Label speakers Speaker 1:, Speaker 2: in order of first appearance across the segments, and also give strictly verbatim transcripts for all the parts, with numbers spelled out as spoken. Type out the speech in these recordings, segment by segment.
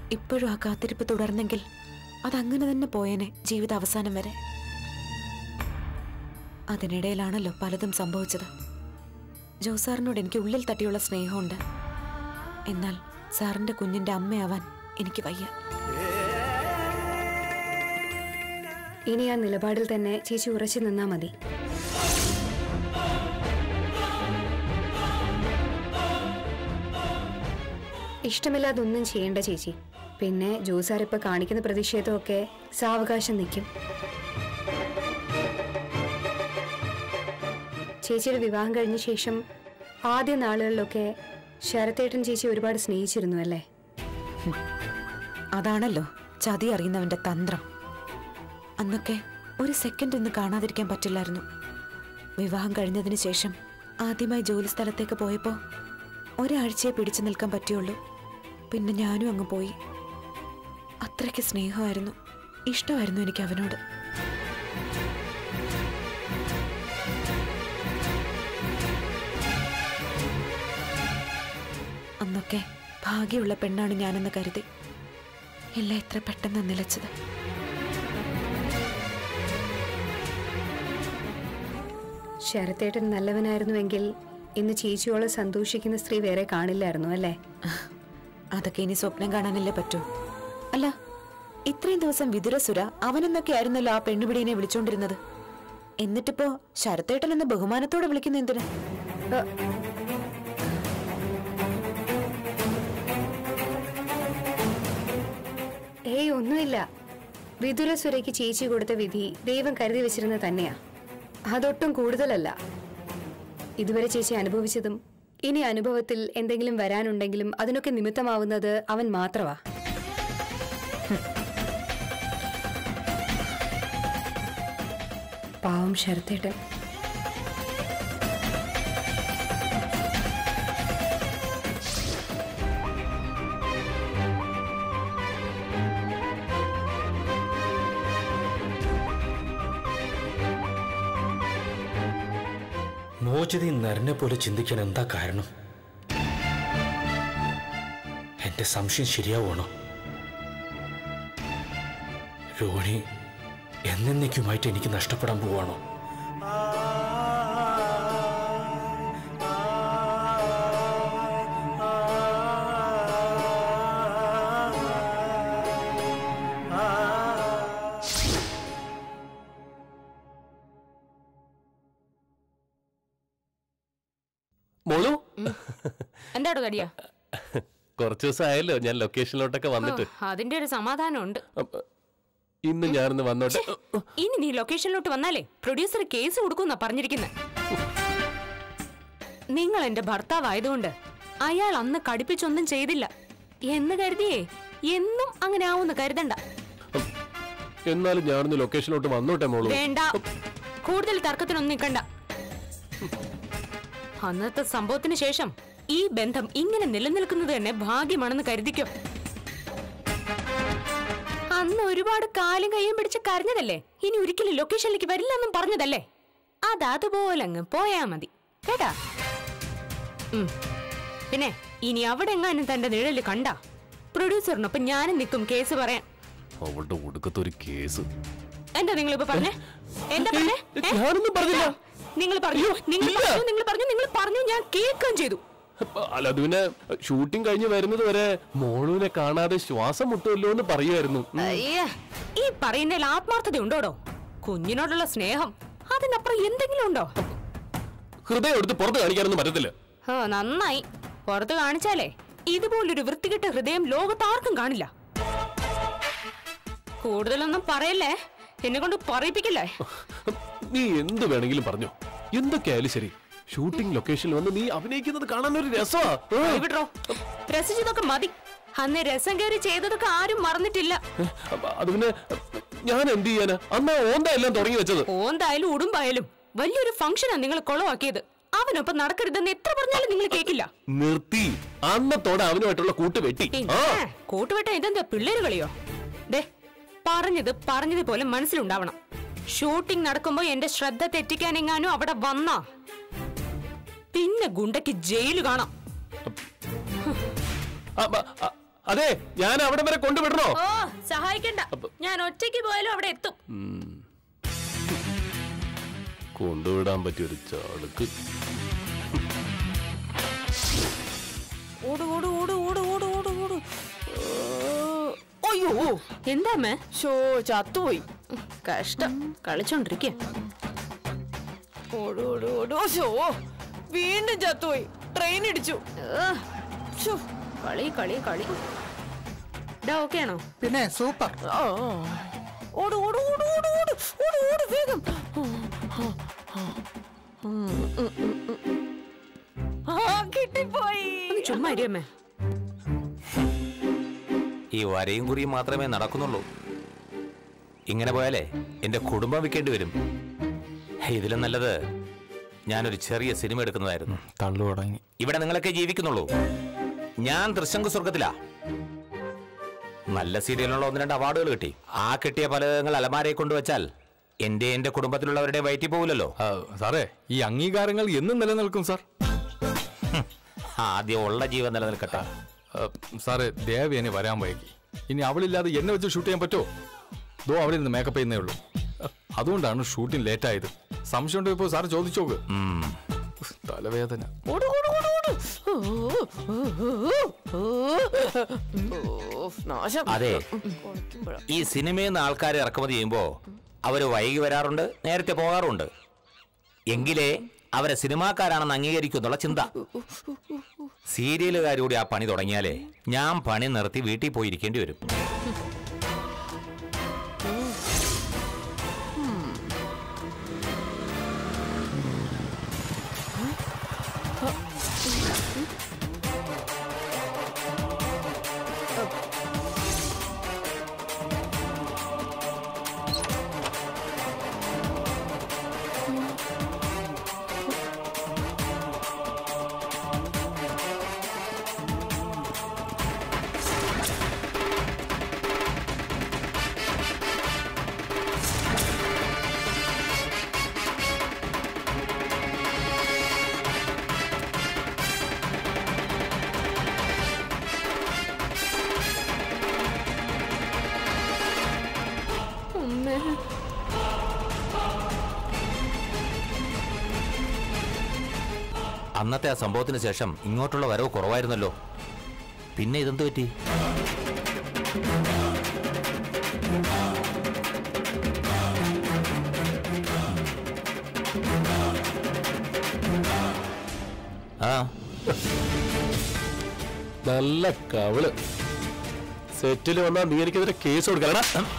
Speaker 1: ഇപ്പോഴും ആ കാത്തിരിപ്പ് തുടർന്നെങ്കിൽ അതങ്ങനെ തന്നെ പോയേനെ ജീവിത അവസാനം വരെ. അതിനിടയിലാണല്ലോ പലതും സംഭവിച്ചത്. ജോസാറിനോട് എനിക്ക് ഉള്ളിൽ തട്ടിയുള്ള സ്നേഹമുണ്ട്. എന്നാൽ സാറിന്റെ കുഞ്ഞിന്റെ അമ്മയാവാൻ എനിക്ക് വയ്യ.
Speaker 2: ഇനി ആ നിലപാടിൽ തന്നെ ചേച്ചി ഉറച്ചു നിന്നാ മതി. ഇഷ്ടമില്ലാതൊന്നും ചെയ്യേണ്ട ചേച്ചി. പിന്നെ ജോസാർ ഇപ്പൊ കാണിക്കുന്ന പ്രതിഷേധമൊക്കെ സാവകാശം നിൽക്കും. ചേച്ചിയുടെ വിവാഹം കഴിഞ്ഞ ശേഷം ആദ്യ നാളുകളിലൊക്കെ ശരത്തേട്ടൻ ചേച്ചി ഒരുപാട് സ്നേഹിച്ചിരുന്നു അല്ലേ?
Speaker 1: അതാണല്ലോ ചതി അറിയുന്നവന്റെ തന്ത്രം. അന്നൊക്കെ ഒരു സെക്കൻഡ് ഇന്ന് കാണാതിരിക്കാൻ പറ്റില്ലായിരുന്നു. വിവാഹം കഴിഞ്ഞതിന് ശേഷം ആദ്യമായി ജോലി സ്ഥലത്തേക്ക് പോയപ്പോ ഒരാഴ്ചയെ പിടിച്ചു നിൽക്കാൻ പറ്റുള്ളൂ. പിന്നെ ഞാനും അങ്ങ് പോയി. അത്രയ്ക്ക് സ്നേഹമായിരുന്നു, ഇഷ്ടമായിരുന്നു എനിക്ക് അവനോട്. അന്നൊക്കെ ഭാഗ്യമുള്ള പെണ്ണാണ് ഞാനെന്ന് കരുതി. എല്ലാം എത്ര പെട്ടെന്ന് നിലച്ചത്.
Speaker 2: ശരത്തേട്ടൻ നല്ലവനായിരുന്നുവെങ്കിൽ ഇന്ന് ചേച്ചിയോളം സന്തോഷിക്കുന്ന സ്ത്രീ വേറെ കാണില്ലായിരുന്നു അല്ലേ?
Speaker 1: അതൊക്കെ ഇനി സ്വപ്നം കാണാനല്ലേ പറ്റൂ. അല്ല, ഇത്രയും ദിവസം വിതുരസുര അവനെന്നൊക്കെ ആയിരുന്നല്ലോ ആ പെണ്ണുപിടിയെ വിളിച്ചോണ്ടിരുന്നത്. എന്നിട്ടിപ്പോ ശരത്തേട്ടൻ എന്ന ബഹുമാനത്തോടെ വിളിക്കുന്ന എന്തിനാ?
Speaker 2: ഏയ് ഒന്നുമില്ല. വിതുരസുരയ്ക്ക് ചേച്ചി കൊടുത്ത വിധി ദൈവം കരുതി വെച്ചിരുന്നത് തന്നെയാ. അതൊട്ടും കൂടുതലല്ല. ഇതുവരെ ചേച്ചി അനുഭവിച്ചതും ഇനി അനുഭവത്തിൽ എന്തെങ്കിലും വരാനുണ്ടെങ്കിലും അതിനൊക്കെ നിമിത്തമാവുന്നത് അവൻ മാത്രമാ. പാവം ശരത്തേട്ടൻ.
Speaker 3: മോചിതി നരനെ പോലെ ചിന്തിക്കാൻ എന്താ കാരണം? എന്റെ സംശയം ശരിയാവണോ? രോഹിണി എന്നേക്കുമായിട്ട് എനിക്ക് നഷ്ടപ്പെടാൻ പോവാണോ?
Speaker 4: മോളു
Speaker 5: എന്താടോ കടിയാ?
Speaker 4: കുറച്ചു ദിവസം ആയല്ലോ ഞാൻ ലൊക്കേഷനിലോട്ടൊക്കെ വന്നിട്ട്.
Speaker 5: അതിന്റെ ഒരു സമാധാനം ഉണ്ട്.
Speaker 4: ഇന്ന് ഞാനൊന്ന് വന്നോട്ടെ.
Speaker 5: ഇനി നീ ലൊക്കേഷനിലോട്ട് വന്നാലേ പ്രൊഡ്യൂസർ കേസ് കൊടുക്കുന്നാ പറഞ്ഞിരിക്കുന്നത്. നിങ്ങൾ എന്റെ ഭർത്താവായതുകൊണ്ട് അയാൾ അന്ന് കടുപ്പിച്ചൊന്നും ചെയ്തില്ല എന്ന് കരുതിയേ എന്നും അങ്ങനെ ആവുമെന്ന് കരുതണ്ട.
Speaker 4: എന്നാലും ഞാനൊന്ന് ലൊക്കേഷനിലോട്ട് വന്നോട്ടെ മോളു.
Speaker 5: വേണ്ട, കൂടുതൽ തർക്കത്തിനൊന്നും നിൽക്കണ്ട. അന്നത്തെ സംഭവത്തിന് ശേഷം ഈ ബന്ധം ഇങ്ങനെ നിലനിൽക്കുന്നത് തന്നെ ഭാഗ്യമാണെന്ന് കരുതിക്കോ. അന്ന് ഒരുപാട് കാലും കയ്യും പിടിച്ച് കരഞ്ഞതല്ലേ, ഇനി ഒരിക്കലും ലൊക്കേഷനിലേക്ക് വരില്ലെന്നും പറഞ്ഞതല്ലേ, അത് അതുപോലെ അങ്ങ് പോയാ മതി കേട്ടാ. പിന്നെ ഇനി അവിടെ എങ്ങാനും തന്റെ നിഴല് കണ്ട പ്രൊഡ്യൂസറിനൊപ്പം ഞാനും നിൽക്കും കേസ് പറയാൻ.
Speaker 4: അവളുടെ ഒടുക്കത്തൊരു കേസ്.
Speaker 5: എന്താ നിങ്ങളിപ്പോ പറഞ്ഞേ? എന്താ പറഞ്ഞേ?
Speaker 4: ഞാനൊന്നും പറഞ്ഞില്ല.
Speaker 5: നിങ്ങൾ പറഞ്ഞു നിങ്ങൾ പറഞ്ഞു നിങ്ങൾ പറഞ്ഞു നിങ്ങൾ പറഞ്ഞു ഞാൻ കേൾക്കുകയും ചെയ്തു.
Speaker 4: അല്ല, അത് പിന്നെ ഷൂട്ടിംഗ് കഴിഞ്ഞ് വരുന്നത് വരെ മോളുവിനെ കാണാതെ ശ്വാസം മുട്ടുമല്ലോ എന്ന് പറയുമായിരുന്നു.
Speaker 5: ഈ പറയുന്നതിൽ ആത്മാർത്ഥത ഉണ്ടോടോ? കുഞ്ഞിനോടുള്ള സ്നേഹം അതിനപ്പുറം എന്തെങ്കിലും ഉണ്ടോ?
Speaker 4: ഹൃദയം എടുത്ത് പുറത്ത് കാണിക്കാനൊന്നും പറ്റത്തില്ല.
Speaker 5: ഓ നന്നായി. പുറത്ത് കാണിച്ചാലേ ഇതുപോലൊരു വൃത്തികെട്ട ഹൃദയം ലോകത്താർക്കും കാണില്ല. കൂടുതലൊന്നും പറയല്ലേ, എന്നെ കൊണ്ട് പറയിപ്പിക്കില്ലേ.
Speaker 4: നീ എന്ത് വേണമെങ്കിലും പറഞ്ഞോ, എന്തൊക്കെയായാലും ശരി. ഷൂട്ടിംഗ് ലൊക്കേഷനിൽ വന്ന് നീ അഭിനയിക്കുന്നത് കാണാൻ ഒരു രസമാ.
Speaker 5: വിടോ, രസിച്ചതൊക്കെ മതി. അന്ന് രസം കയറി ചെയ്തതൊക്കെ ആരും മറന്നിട്ടില്ല.
Speaker 4: അത് പിന്നെ ഞാൻ എന്ത് ചെയ്യാനാ? അന്ന് ഓന്ത എല്ലാം തുടങ്ങി വെച്ചത്.
Speaker 5: ഓന്തായാലും ഉടുമ്പായാലും വലിയൊരു ഫംഗ്ഷനാ നിങ്ങൾ കൊളവാക്കിയത്. അവനൊപ്പം നടക്കരുതെന്ന് എത്ര പറഞ്ഞാലും നിങ്ങൾ കേൾക്കില്ല.
Speaker 4: നിർത്തി. അന്നത്തോടെ അവനുമായിട്ടുള്ള കൂട്ട് വെട്ടി.
Speaker 5: കൂട്ടുവെട്ട ഇതെന്താ പിള്ളേര് കളിയോ? ദേ, പറഞ്ഞത് പറഞ്ഞതുപോലെ മനസ്സിലുണ്ടാവണം. ഷൂട്ടിംഗ് നടക്കുമ്പോ എന്റെ ശ്രദ്ധ തെറ്റിക്കാനെങ്ങാനും അവിടെ വന്നാ പിന്നെ ഗുണ്ടയ്ക്ക് ജയില് കാണാം.
Speaker 4: അതെ, ഞാൻ അവിടെ വരെ കൊണ്ടുവിടണോ?
Speaker 5: ഓ സഹായിക്കണ്ട, ഞാൻ ഒറ്റയ്ക്ക് പോയാലും അവിടെ എത്തും.
Speaker 4: കൊണ്ടുവിടാൻ പറ്റിയൊരു ചാടുക്ക്.
Speaker 5: ഓട് ഓട് ഓട് ഓട് ഓട് ഓട് ഓട്. അയ്യോ എന്താ അമ്മേ? ഷോ ചത്തുപോയി. കഷ്ടം, കളിച്ചോണ്ടിരിക്ക. ഓട് ഓട് ഓട്. ഷോ വീണ്ടും ചത്തുപോയി. ട്രെയിൻ ഇടിച്ചു. കളി കളി കളി. ഓക്കെ ആണോ?
Speaker 6: പിന്നെ സൂപ്പർ.
Speaker 5: ഓട് ഓട് ഓട് ഓട് ഓട് ഓട് ഓട് വേഗം. കിട്ടിപ്പോയി. ചുമ്മാ ഇരിയമ്മേ.
Speaker 7: ഈ വരയും കുറിയും മാത്രമേ നടക്കുന്നുള്ളൂ. ഇങ്ങനെ പോയാലേ എന്റെ കുടുംബം വിൽക്കേണ്ടി വരും. ഇതിലും നല്ലത് ഞാനൊരു ചെറിയ സിനിമ എടുക്കുന്നതായിരുന്നു.
Speaker 3: തള്ളു തുടങ്ങി.
Speaker 7: ഇവിടെ നിങ്ങളൊക്കെ ജീവിക്കുന്നുള്ളൂ, ഞാൻ തൃശങ്കു സ്വർഗത്തിലാ. നല്ല സീരിയലിനുള്ള ഒന്ന് രണ്ട് അവാർഡുകൾ കിട്ടി. ആ കിട്ടിയ ഫലങ്ങൾ അലമാരയെ കൊണ്ടുവച്ചാൽ എന്റെ എന്റെ കുടുംബത്തിലുള്ളവരുടെ വയറ്റി പോകില്ലല്ലോ.
Speaker 3: സാറേ, ഈ അംഗീകാരങ്ങൾ എന്നും നിലനിൽക്കും സാർ.
Speaker 7: ആദ്യം ഉള്ള ജീവൻ നിലനിൽക്കട്ടെ.
Speaker 3: സാറേ, ദേവയാനി വരാൻ വൈകി. ഇനി അവളില്ലാതെ എന്നെ വെച്ച് ഷൂട്ട് ചെയ്യാൻ പറ്റുമോ? ദോ അവിടെ നിന്ന് മേക്കപ്പ് ചെയ്യുന്നേ ഉള്ളൂ. അതുകൊണ്ടാണ് ഷൂട്ടിംഗ് ലേറ്റ് ആയത്. സംശയം ഉണ്ടോ ഇപ്പോൾ സാറ് ചോദിച്ചോക്ക്. തലവേദന.
Speaker 7: അതെ, ഈ സിനിമയിൽ നിന്ന് ആൾക്കാരെ ഇറക്കുമതി ചെയ്യുമ്പോ അവര് വൈകി വരാറുണ്ട്, നേരത്തെ പോകാറുണ്ട്. എങ്കിലേ അവരെ സിനിമാക്കാരാണെന്ന് അംഗീകരിക്കുന്നുള്ള ചിന്ത. സീരിയലുകാരൂടെ ആ പണി തുടങ്ങിയാലേ ഞാൻ പണി നിർത്തി വീട്ടിൽ പോയിരിക്കേണ്ടി വരും. അന്നത്തെ ആ സംഭവത്തിന് ശേഷം ഇങ്ങോട്ടുള്ള വരവ് കുറവായിരുന്നല്ലോ. പിന്നെ ഇതെന്ത് പറ്റി? ആ
Speaker 4: നല്ല കവള്. സെറ്റിൽ വന്നാ നീ എനിക്കെതിരെ കേസ് കൊടുക്കലടാ.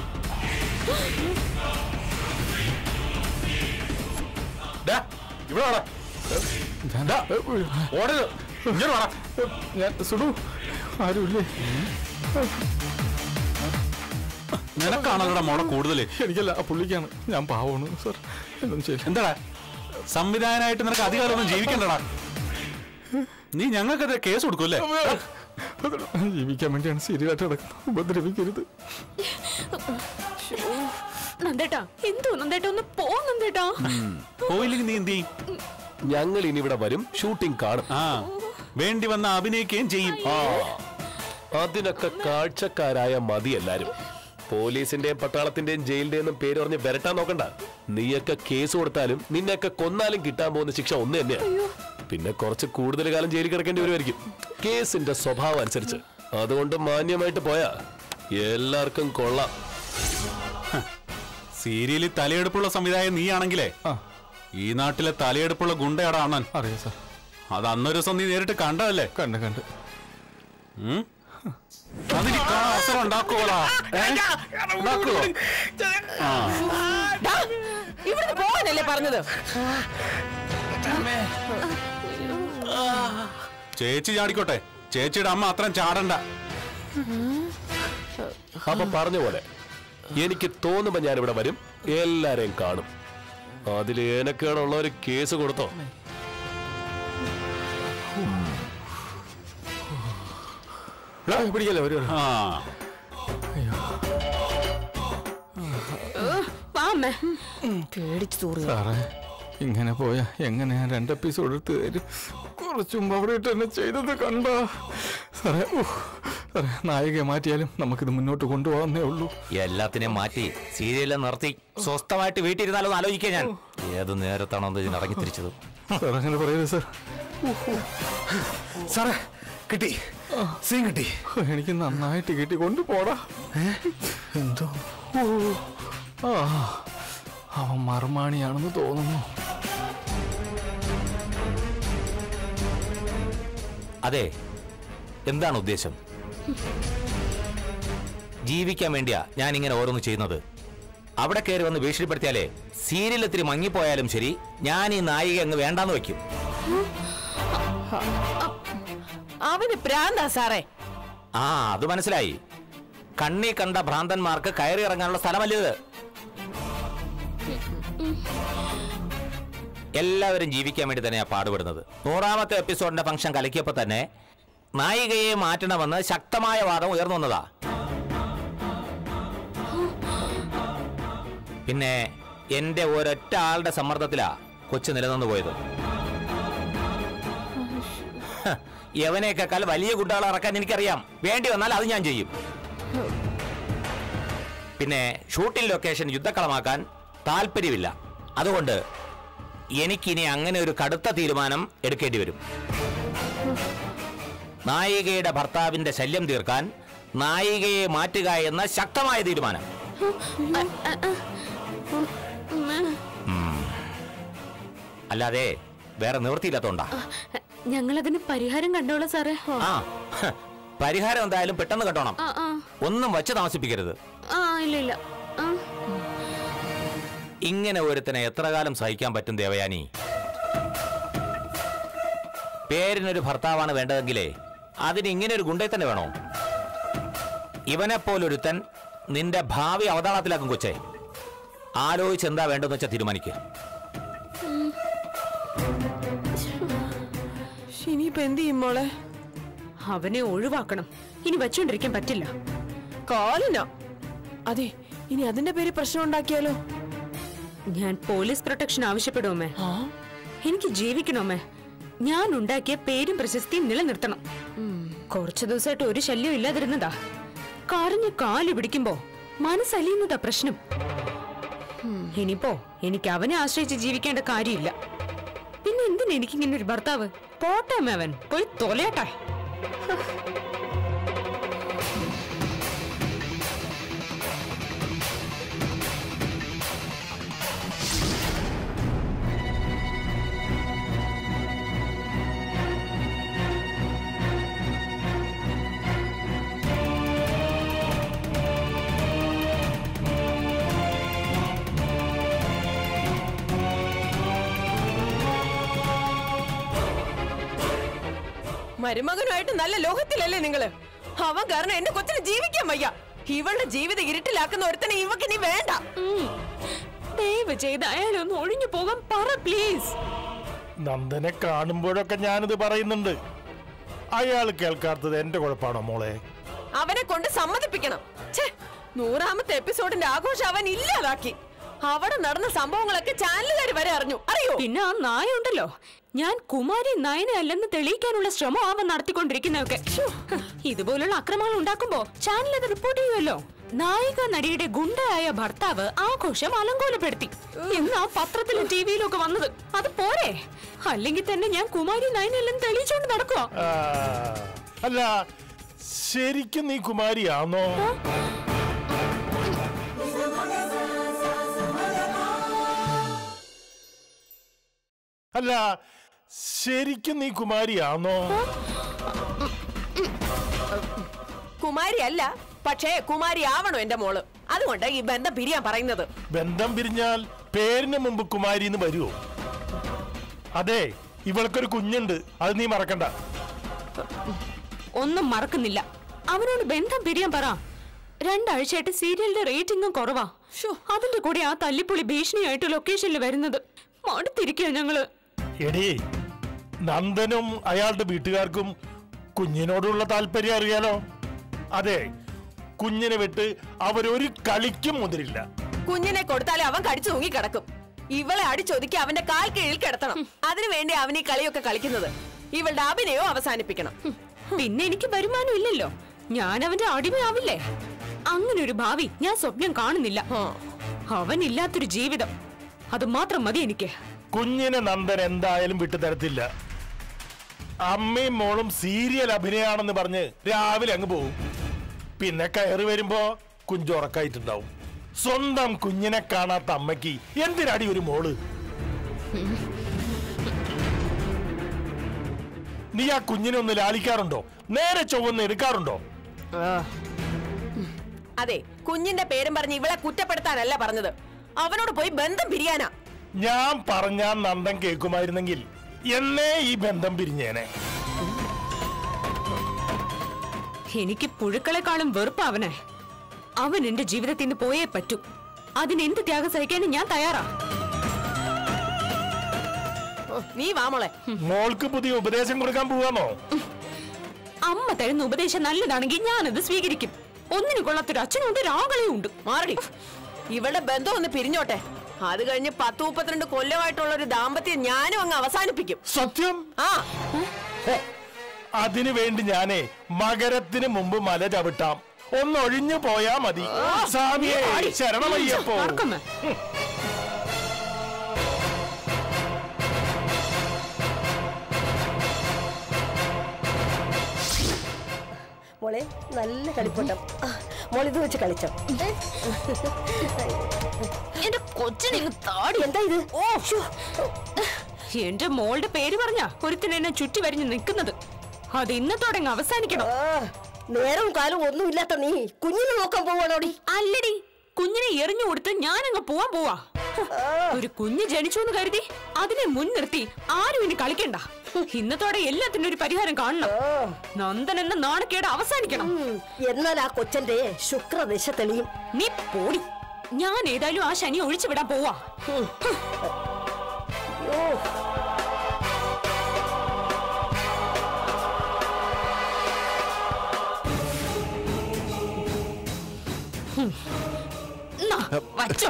Speaker 4: ഇവിടെ
Speaker 3: ആരുമില്ലേ?
Speaker 8: നിനക്കാണല്ലോടാ മോളെ കൂടുതല്.
Speaker 3: എനിക്കല്ല, പുള്ളിക്കാണ്. ഞാൻ പാവമാണ് സാർ.
Speaker 8: എന്താടാ സംവിധായകനായിട്ട് നിനക്ക് അധികാരമൊന്നും ജീവിക്കണ്ടടാ. നീ ഞങ്ങൾക്കെതിരെ കേസ് കൊടുക്കൂല്ലേ?
Speaker 3: ജീവിക്കാൻ വേണ്ടിയാണ് സീരിയലായിട്ട് നടക്കുന്നത്. ഉപദ്രവിക്കരുത്.
Speaker 5: നന്ദേട്ടാ, എന്തോ നന്ദേട്ടാ, ഒന്ന് പോ നന്ദേട്ടാ.
Speaker 8: പോയില്ലെങ്കിൽ നീ എന്ത് ചെയ്യും?
Speaker 4: ഞങ്ങൾ ഇനി ഇവിടെ വരും, ഷൂട്ടിംഗ് കാണും.
Speaker 8: ആ വേണ്ടി വന്ന അഭിനയിക്കുകയും ചെയ്യും.
Speaker 4: ആ അതിനൊക്കെ കാഴ്ചക്കാരായ മതി എല്ലാരും. പോലീസിന്റെയും പട്ടാളത്തിന്റെയും ജയിലിന്റെയും പേര് പറഞ്ഞ് വരട്ടാൻ നോക്കണ്ട. നീയൊക്കെ കേസ് കൊടുത്താലും നിന്നെയൊക്കെ കൊന്നാലും കിട്ടാൻ പോകുന്ന ശിക്ഷ ഒന്ന് തന്നെയാണ്. പിന്നെ കുറച്ച് കൂടുതൽ കാലം ജയിലിൽ കിടക്കേണ്ടി വരുമായിരിക്കും, കേസിന്റെ സ്വഭാവം അനുസരിച്ച്. അതുകൊണ്ട് മാന്യമായിട്ട് പോയാ എല്ലാവർക്കും കൊള്ളാം.
Speaker 8: സീരിയലിൽ തലയെടുപ്പുള്ള സംവിധായകൻ നീ ആണെങ്കിലേ ഈ നാട്ടിലെ തലയെടുപ്പുള്ള ഗുണ്ടയാടാ അണ്ണൻ.
Speaker 3: അറിയാം സാർ.
Speaker 8: അത് അന്നൊരു ദിവസം നീ നേരിട്ട് കണ്ടതല്ലേ?
Speaker 3: കണ്ട് കണ്ട്
Speaker 8: അതിന് അവസരം ഉണ്ടാക്കുവോളാ?
Speaker 5: ഇവിടെ പോകാനല്ലേ പറഞ്ഞത്?
Speaker 8: ചേച്ചി ചാടിക്കോട്ടെ, ചേച്ചിയുടെ അമ്മ അത്രയും ചാടണ്ട.
Speaker 4: അപ്പൊ പറഞ്ഞ പോലെ എനിക്ക് തോന്നുമ്പോ ഞാനിവിടെ വരും, എല്ലാരെയും കാണും. അതിൽ ഏനക്കേടുള്ള ഒരു കേസ് കൊടുത്തോ?
Speaker 3: പിടിക്കല്ലേ ഒരു സാറേ. ഇങ്ങനെ പോയാ എങ്ങനെ ഞാൻ രണ്ട് എപ്പിസോഡ് എടുത്ത് തരും? കുറച്ചു മുമ്പ് അവിടെ ഇട്ട് എന്നെ ചെയ്തത് കണ്ടോ സാറേ? നായികയെ മാറ്റിയാലും നമുക്കിത് മുന്നോട്ട് കൊണ്ടുപോകാന്നേ ഉള്ളൂ.
Speaker 7: എല്ലാത്തിനെയും മാറ്റി സീരിയലിൽ നിർത്തി സ്വസ്ഥമായിട്ട് വീട്ടിലിരുന്നാലോ എന്ന് ആലോചിക്കുക ഞാൻ. ഏത് നേരത്താണോ ഇതിന് ഇറങ്ങി തിരിച്ചത്?
Speaker 3: സാർ അങ്ങനെ പറയരുത് സാർ.
Speaker 6: സാറേ കിട്ടി, സീൻ കിട്ടി.
Speaker 3: എനിക്ക് നന്നായിട്ട് കിട്ടി. കൊണ്ടുപോടാ.
Speaker 6: എന്തോ
Speaker 3: ആ അവൻ മറുമാണിയാണെന്ന് തോന്നുന്നു.
Speaker 7: അതെ, എന്താണ് ഉദ്ദേശം? ജീവിക്കാൻ വേണ്ടിയാ ഞാൻ ഇങ്ങനെ ഓരോന്ന് ചെയ്യുന്നത്. അവിടെ കയറി വന്ന് ഭീഷണിപ്പെടുത്തിയാലേ സീരിയൽ ഇത്തിരി മങ്ങിപ്പോയാലും ശരി, ഞാൻ ഈ നായിക അങ്ങ് വേണ്ടാന്ന് വെക്കും.
Speaker 9: അവന് പ്രാന്താ സാറേ.
Speaker 7: ആ അത് മനസ്സിലായി. കണ്ണി കണ്ട ഭ്രാന്തന്മാർക്ക് കയറി ഇറങ്ങാനുള്ള സ്ഥലമല്ലേത്. എല്ലാവരും ജീവിക്കാൻ വേണ്ടി തന്നെയാ പാടുപെടുന്നത്. നൂറാമത്തെ എപ്പിസോഡിന്റെ ഫംഗ്ഷൻ കലക്കിയപ്പോ തന്നെ നായികയെ മാറ്റണമെന്ന് ശക്തമായ വാദം ഉയർന്നു വന്നതാ. പിന്നെ എന്റെ ഒരൊറ്റ ആളുടെ സമ്മർദ്ദത്തിലാ കൊച്ചു നിലനിന്നു പോയത്. യവനെക്കാൾ വലിയ ഗുണ്ടകളെ ഇറക്കാൻ എനിക്കറിയാം. വേണ്ടി വന്നാൽ അത് ഞാൻ ചെയ്യും. പിന്നെ ഷൂട്ടിംഗ് ലൊക്കേഷൻ യുദ്ധക്കളമാക്കാൻ താല്പര്യമില്ല. അതുകൊണ്ട് എനിക്കിനി അങ്ങനെ ഒരു കടുത്ത തീരുമാനം എടുക്കേണ്ടി വരും. നായികയുടെ ഭർത്താവിന്റെ ശല്യം തീർക്കാൻ നായികയെ മാറ്റുക എന്ന ശക്തമായ തീരുമാനം. അല്ലാതെ വേറെ നിവൃത്തിയില്ലാത്തോണ്ടാ.
Speaker 5: ഞങ്ങളതിന് പരിഹാരം കണ്ടോളാം സാറേ.
Speaker 7: ആ പരിഹാരം എന്തായാലും പെട്ടെന്ന് കണ്ടോണം. ഒന്നും വച്ച് താമസിപ്പിക്കരുത്.
Speaker 5: ആ ഇല്ല ഇല്ല.
Speaker 7: ഇങ്ങനെ ഒരുത്തനെ എത്ര കാലം സഹിക്കാൻ പറ്റും ദേവയാനി? പേരിനൊരു ഭർത്താവാണ് വേണ്ടതെങ്കിലേ അതിന് ഇങ്ങനെ ഒരു ഗുണ്ടേ തന്നെ വേണോ? ഇവനെപ്പോലൊരുത്തൻ നിന്റെ ഭാവി അവതാളത്തിലാക്കും കൊച്ചേ. ആലോചിച്ച് എന്താ വേണ്ടെന്ന് വെച്ചാൽ തീരുമാനിക്കുക.
Speaker 9: ഇനിയിപ്പോ എന്ത് ചെയ്യും മോളെ?
Speaker 5: അവനെ ഒഴിവാക്കണം. ഇനി വെച്ചോണ്ടിരിക്കാൻ പറ്റില്ല.
Speaker 9: കാലിനോ? അതെ, ഇനി അതിന്റെ പേര് പ്രശ്നം ഉണ്ടാക്കിയാലോ?
Speaker 5: ഞാൻ പോലീസ് പ്രൊട്ടക്ഷൻ ആവശ്യപ്പെടുമേ. എനിക്ക് ജീവിക്കണമേ. ഞാൻ ഉണ്ടാക്കിയ പേരും പ്രശസ്തിയും നിലനിർത്തണം. കുറച്ചു ദിവസമായിട്ട് ഒരു ശല്യം ഇല്ലാതിരുന്നതാ. കരഞ്ഞു കാല് പിടിക്കുമ്പോ മനസ്സലിയുന്നതാ പ്രശ്നം. ഇനിയിപ്പോ എനിക്ക് അവനെ ആശ്രയിച്ച് ജീവിക്കേണ്ട കാര്യമില്ല. പിന്നെ എന്തിനാ എനിക്കിങ്ങനെ ഒരു ഭർത്താവ്? പോട്ടെ അവൻ പോയി തൊലയട്ടെ.
Speaker 9: മരുമകനുമായിട്ട് നല്ല ലോകത്തിലല്ലേ നിങ്ങള്? അവൻ കാരണം എന്റെ കൊച്ചിന് ജീവിക്കാൻ വയ്യ. ഇവളുടെ ജീവിതം ഇരുട്ടിലാക്കുന്ന ഒരുത്തനെ ഇവക്ക് നീ വേണ്ട.
Speaker 5: ദയവ് ചെയ്ത് അയാളൊന്ന് ഒഴിഞ്ഞു പോകാൻ പറ പ്ലീസ്.
Speaker 6: നന്ദനെ കാണുമ്പോഴൊക്കെ ഞാനിത് പറയുന്നുണ്ട്. അയാൾ കേൾക്കാത്തത് എന്റെ കുഴപ്പമാണോ മോളെ?
Speaker 9: അവനെ കൊണ്ട് സമ്മതിപ്പിക്കണം. നൂറാമത്തെ എപ്പിസോഡിന്റെ ആഘോഷം അവൻ ഇല്ലാതാക്കി. അവിടെ നടന്ന സംഭവങ്ങളൊക്കെ ചാനലുകാർ വരെ അറിഞ്ഞു. അറിയോ?
Speaker 5: പിന്നെ ആ നായ ഉണ്ടല്ലോ, ഞാൻ കുമാരി നയന അല്ലെന്ന് തെളിയിക്കാനുള്ള ശ്രമം അവൻ നടത്തിക്കൊണ്ടിരിക്കുന്നതൊക്കെ. ഇതുപോലുള്ള അക്രമങ്ങൾ ഉണ്ടാക്കുമ്പോ ചാനൽ അത് റിപ്പോർട്ട് ചെയ്യുമല്ലോ. നായിക നടിയുടെ ഗുണ്ടയായ ഭർത്താവ് ആഘോഷം അലങ്കോലപ്പെടുത്തി എന്ന് ആ പത്രത്തിലും ടിവിയിലും ഒക്കെ വന്നത് അത് പോരെ? അല്ലെങ്കിൽ തന്നെ ഞാൻ കുമാരി നയന അല്ലെന്ന് തെളിയിച്ചോണ്ട് നടക്കുക.
Speaker 6: അല്ല, ശരിക്കും നീ കുമാരിയാണോ? അല്ല, ശരിക്കും നീ കുമാരിയാണോ?
Speaker 9: കുമാരി അല്ല, പക്ഷേ കുമാരി ആവണോ എന്റെ മോള്. അതുകൊണ്ട് ഈ ബന്ധം പിരിയാൻ പറയുന്നത്.
Speaker 6: ബന്ധം പിരിഞ്ഞാൽ പേരിന് മുമ്പ് കുമാരി എന്ന് വരുമോ? അതെ, ഇവൾക്കൊരു കുഞ്ഞുണ്ട്, അത് നീ മറക്കണ്ട.
Speaker 5: ഒന്നും മറക്കുന്നില്ല. അവനോട് ബന്ധം പിരിയാൻ പറ. രണ്ടാഴ്ചയായിട്ട് സീരിയലിന്റെ റേറ്റിംഗും കുറവാ. അതിന്റെ കൂടെ ആ തല്ലിപ്പൊളി ഭീഷണിയായിട്ട് ലൊക്കേഷനിൽ വരുന്നത് മടുത്തിരിക്കുക ഞങ്ങള്.
Speaker 6: എടീ, നന്ദനും അയാളുടെ വീട്ടുകാർക്കും കുഞ്ഞിനോടുള്ള താല്പര്യം അറിയാലോ. അതെ, കുഞ്ഞിനെ വിട്ട് അവരൊരു കളിക്കും മുതിരില്ല.
Speaker 9: കുഞ്ഞിനെ കൊടുത്താലേ അവൻ കടിച്ചു തൂങ്ങി കിടക്കും. ഇവളെ അടിച്ചൊതുക്കി അവന്റെ കാൽ കീഴിൽ കിടത്തണം. അതിനുവേണ്ടി അവൻ ഈ കളിയൊക്കെ കളിക്കുന്നത്. ഇവളുടെ അഭിനയവും അവസാനിപ്പിക്കണം.
Speaker 5: പിന്നെ എനിക്ക് വരുമാനം ഇല്ലല്ലോ. ഞാൻ അവന്റെ അടിമയാവില്ലേ? അങ്ങനെ ഒരു ഭാവി ഞാൻ സ്വപ്നം കാണുന്നില്ല. അവനില്ലാത്തൊരു ജീവിതം, അത് മാത്രം മതി എനിക്ക്.
Speaker 6: കുഞ്ഞിനെ നന്ദൻ എന്തായാലും വിട്ടുതരത്തില്ല. അമ്മയും മോളും സീരിയൽ അഭിനയാണെന്ന് പറഞ്ഞ് രാവിലെ അങ്ങ് പോവും. പിന്നെ കയറി വരുമ്പോ കുഞ്ചുറക്കായിട്ടുണ്ടാവും. സ്വന്തം കുഞ്ഞിനെ കാണാത്ത അമ്മയ്ക്ക് എന്തിനാടി ഒരു മോള്? നീ ആ കുഞ്ഞിനെ ഒന്ന് ലാളിക്കാറുണ്ടോ? നേരെ ചൊവ്വൊന്ന് എടുക്കാറുണ്ടോ?
Speaker 9: അതെ, കുഞ്ഞിന്റെ പേരും പറഞ്ഞ് ഇവളെ കുറ്റപ്പെടുത്താനല്ല പറഞ്ഞത്, അവനോട് പോയി ബന്ധം പിരിയാനാ.
Speaker 6: ഞാൻ പറഞ്ഞാ നന്ദൻ കേൾക്കുമായിരുന്നെങ്കിൽ എന്നേ ഈ ബന്ധം പിരിഞ്ഞേനെ.
Speaker 5: എനിക്ക് പുഴുക്കളെക്കാളും വെറുപ്പ് അവനെ. അവൻ എന്റെ ജീവിതത്തിൽ നിന്ന് പോയേ പറ്റൂ. അതിന് എന്ത് ത്യാഗം സഹിക്കാനും ഞാൻ തയ്യാറാ.
Speaker 9: നീ വാ മോളെ.
Speaker 6: മോൾക്ക് പുതിയ ഉപദേശം കൊടുക്കാൻ പോവാണോ?
Speaker 5: അമ്മ തരുന്ന ഉപദേശം നല്ലതാണെങ്കിൽ ഞാനത് സ്വീകരിക്കും. ഒന്നിനു കൊള്ളാത്തൊരു അച്ഛനും ഉണ്ട്, രാഗളയും ഉണ്ട്.
Speaker 9: മാറടി. ഇവളുടെ ബന്ധം ഒന്ന് പിരിഞ്ഞോട്ടെ. അത് കഴിഞ്ഞ് പത്ത് മുപ്പത്തിരണ്ട് കൊല്ലമായിട്ടുള്ള ഒരു ദാമ്പത്യം ഞാനും അങ്ങ് അവസാനിപ്പിക്കും.
Speaker 6: സത്യം?
Speaker 9: ആ,
Speaker 6: അതിനു വേണ്ടി ഞാനേ മകരത്തിന് മുമ്പ് മല ചവിട്ടാം. ഒന്നൊഴിഞ്ഞു പോയാ മതി. സ്വാമിയേ ശരണമയ്യപ്പോ.
Speaker 10: മോളെ നല്ല കളിപ്പട്ടം. മോളിത് വെച്ച് കളിച്ചോ.
Speaker 5: എന്റെ കൊച്ചിനെ താടി.
Speaker 10: എന്താ ഇത്?
Speaker 5: ഓ, എന്റെ മോളുടെ പേര് പറഞ്ഞ ഒരുത്തിന് എന്നെ ചുറ്റി വരിഞ്ഞ് നിൽക്കുന്നത്. അത് ഇന്നത്തോടെ അവസാനിക്കണം.
Speaker 10: നേരവും കാലവും ഒന്നുമില്ലാത്ത നീ കുഞ്ഞിനെ നോക്കാൻ പോവാണോടി?
Speaker 5: അല്ലടി, കുഞ്ഞിനെ എറിഞ്ഞു കൊടുത്ത് ഞാനങ്ങ് പോവാൻ പോവാ. ഒരു കുഞ്ഞ് ജനിച്ചു എന്ന് കരുതി അതിനെ മുൻനിർത്തി ആരും ഇനി കളിക്കണ്ട. ഇന്നത്തോടെ എല്ലാത്തിനും ഒരു പരിഹാരം കാണണം. നന്ദൻ എന്ന നാണക്കേട് അവസാനിക്കണം.
Speaker 10: എന്നാൽ ആ കൊച്ചന്റെ ശുക്രദശ തെളിയും.
Speaker 5: നീ പോടി. ഞാൻ ഏതായാലും ആ ശനി ഒഴിച്ചു വിടാൻ പോവാ. വച്ചോ.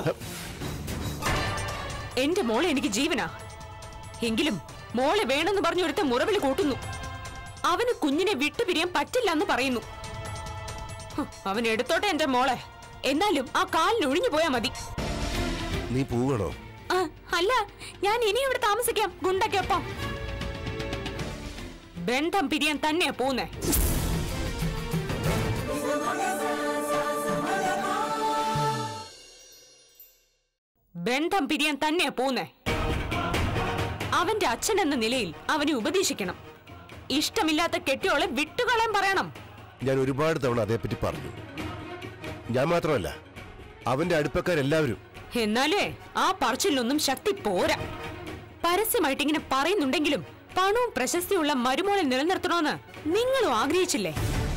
Speaker 5: എന്റെ മോളെ എനിക്ക് ജീവനാ. എങ്കിലും മോളെ വേണമെന്ന് പറഞ്ഞു ഒരുത്ത മുറവിളി കൂട്ടുന്നു. അവന് കുഞ്ഞിനെ വിട്ടുപിരിയാൻ പറ്റില്ല എന്ന് പറയുന്നു. അവൻ എടുത്തോട്ടെ എന്റെ മോളെ. എന്നാലും ആ കാലിന് ഒഴിഞ്ഞു പോയാ മതി.
Speaker 11: നീ പോവണോ?
Speaker 5: അല്ല, ഞാൻ ഇനിയും ഇവിടെ താമസിക്കാം ഗുണ്ടയ്ക്കൊപ്പം. ബന്ധം പിരിയാൻ തന്നെയാ പോന്നേ. ബന്ധം പിരിയാൻ തന്നെയാ പോന്നേ. അവന്റെ അച്ഛൻ എന്ന നിലയിൽ അവനെ ഉപദേശിക്കണം. ഇഷ്ടമില്ലാത്ത കെട്ടിയോളെ വിട്ടുകളയാൻ പറയണം.
Speaker 11: ഞാൻ ഒരുപാട് തവണ അതേപ്പറ്റി പറഞ്ഞു. ഞാൻ മാത്രമല്ല, അവന്റെ അടുപ്പക്കാരെല്ലാവരും.
Speaker 5: എന്നാലേ ആ പറച്ചിലൊന്നും ശക്തി പോരാ. പരസ്യമായിട്ട് ഇങ്ങനെ പറയുന്നുണ്ടെങ്കിലും പണവും പ്രശസ്തിയുള്ള മരുമോളെ നിലനിർത്തണമെന്ന് നിങ്ങളും ആഗ്രഹിച്ചില്ലേ?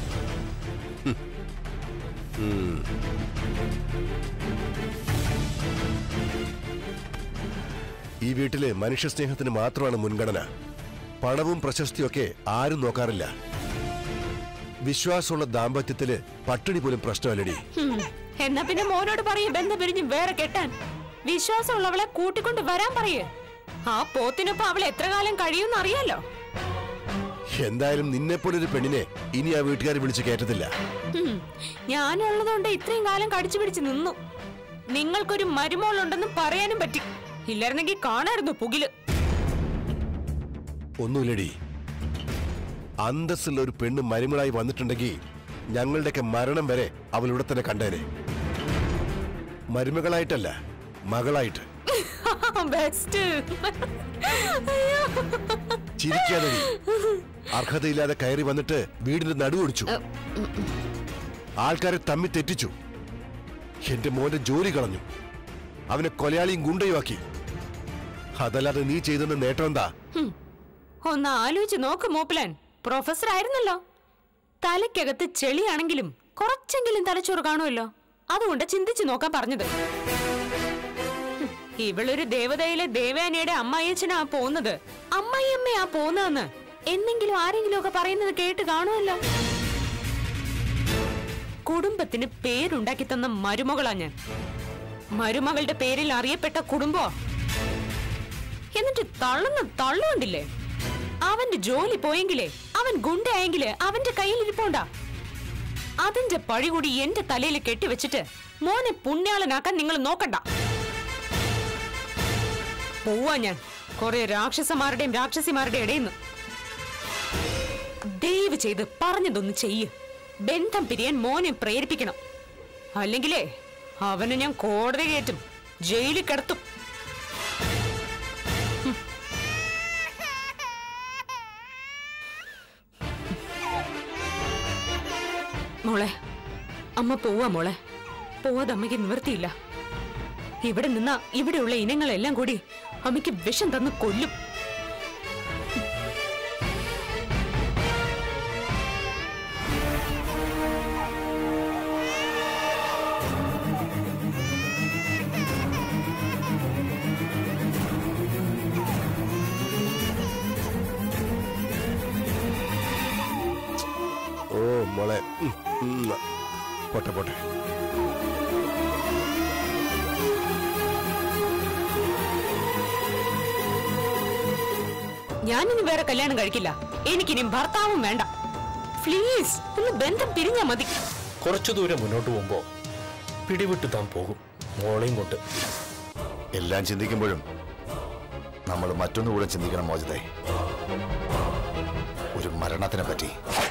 Speaker 11: ഈ വീട്ടിലെ മനുഷ്യസ്നേഹത്തിന് മാത്രമാണ് മുൻഗണന. പണവും പ്രശസ്തിയൊക്കെ ആരും നോക്കാറില്ല. വിശ്വാസമുള്ള ദാമ്പത്യത്തില് പട്ടിണി പോലും പ്രശ്നമല്ലടി.
Speaker 5: എന്നാ പിന്നെ മോനോട് പറയേ ബന്ധം പിരിഞ്ഞ് വേറെ കെട്ടാൻ. വിശ്വാസമുള്ളവളെ കൂട്ടിക്കൊണ്ട് വരാൻ പറയേ. ആ പോത്തിനൊപ്പം അവൾ എത്ര കാലം കഴിയുമെന്ന് അറിയാലോ.
Speaker 11: എന്തായാലും നിന്നെപ്പോലൊരു പെണ്ണിനെ ഇനി ആ വീട്ടുകാർ വിളിച്ച് കയറ്റത്തില്ല.
Speaker 5: ഞാനുള്ളതുകൊണ്ട് ഇത്രയും കാലം കടിച്ചു പിടിച്ച് നിന്നു. നിങ്ങൾക്കൊരു മരുമോളുണ്ടെന്ന് പറയാനും പറ്റി. ഇല്ലായിരുന്നെങ്കിൽ കാണായിരുന്നു പുകില്.
Speaker 11: ഒന്നുമില്ലടി, അന്തസ്സുള്ള ഒരു പെണ്ണ് മരുമകളായി വന്നിട്ടുണ്ടെങ്കിൽ ഞങ്ങളുടെയൊക്കെ മരണം വരെ അവൾ ഇവിടെ തന്നെ കണ്ടേനെ. മരുമകളായിട്ടല്ല, മകളായിട്ട്. ചിരിക്കാതെ അർഹതയില്ലാതെ കയറി വന്നിട്ട് വീടിന്റെ നടുവൊടിച്ചു. ആൾക്കാരെ തമ്മി തെറ്റിച്ചു. എന്റെ മോന്റെ ജോലി കളഞ്ഞു. അവനെ കൊലയാളിയും ഗുണ്ടയുമാക്കി. അതല്ലാതെ നീ ചെയ്തെന്ന നേട്ടം എന്താ?
Speaker 5: ഒന്ന് ആലോചിച്ച് നോക്ക് മൂപ്പലാൻ. പ്രൊഫസർ ആയിരുന്നല്ലോ. തലയ്ക്കകത്ത് ചെളിയാണെങ്കിലും കുറച്ചെങ്കിലും തലച്ചോറ് കാണുമല്ലോ. അതുകൊണ്ട് ചിന്തിച്ചു നോക്കാൻ പറഞ്ഞത്. ഇവളൊരു ദേവതയിലെ ദേവയാനിയുടെ അമ്മായിയച്ഛനാ പോകുന്നത്, അമ്മായിയമ്മയാ പോകുന്നതെന്ന് എന്നെങ്കിലും ആരെങ്കിലും ഒക്കെ പറയുന്നത് കേട്ട് കാണുമല്ലോ. കുടുംബത്തിന് പേരുണ്ടാക്കി തന്ന മരുമകളാ ഞാൻ. മരുമകളുടെ പേരിൽ അറിയപ്പെട്ട കുടുംബോ. എന്നിട്ട് തള്ളുന്ന തള്ളുകൊണ്ടില്ലേ. അവന്റെ ജോലി പോയെങ്കിലേ, അവൻ ഗുണ്ടയായെങ്കില് അവന്റെ കയ്യിൽ ഇരിപ്പോണ്ടാ. അതിന്റെ പഴി കൂടി എന്റെ തലയിൽ കെട്ടിവെച്ചിട്ട് മോനെ പുണ്യാളനാക്കാൻ നിങ്ങൾ നോക്കണ്ട. പോവാ ഞാൻ കുറെ രാക്ഷസന്മാരുടെയും രാക്ഷസിമാരുടെയും ഇടയിൽ നിന്ന്. ദയവ് ചെയ്ത് പറഞ്ഞതൊന്ന് ചെയ്യ്. ബന്ധം പിരിയാൻ മോനെ പ്രേരിപ്പിക്കണം. അല്ലെങ്കിലേ അവനെ ഞാൻ കോടതി കയറ്റും, ജയിലിൽ കിടത്തും. മോളെ, അമ്മ പോവാ മോളെ. പോവാതെ അമ്മയ്ക്ക് നിവൃത്തിയില്ല. ഇവിടെ നിന്നാ ഇവിടെയുള്ള ഇനങ്ങളെല്ലാം കൂടി അമ്മയ്ക്ക് വിഷം തന്ന് കൊല്ലും.
Speaker 11: ഓ മോളെ, പോട്ടെ പോട്ടെ.
Speaker 5: ഞാനിനി വേറെ കല്യാണം കഴിക്കില്ല. എനിക്കിനി ഭർത്താവും വേണ്ട. പ്ലീസ് ഒന്ന് ബന്ധം പിരിഞ്ഞാ മതി.
Speaker 4: കുറച്ചു ദൂരം മുന്നോട്ട് പോകുമ്പോ പിടിവിട്ട് താൻ പോകും മോളെയും കൊണ്ട്.
Speaker 12: എല്ലാം ചിന്തിക്കുമ്പോഴും നമ്മൾ മറ്റൊന്നുകൂടെ ചിന്തിക്കണം മോചിതേ, ഒരു മരണത്തിനെ പറ്റി.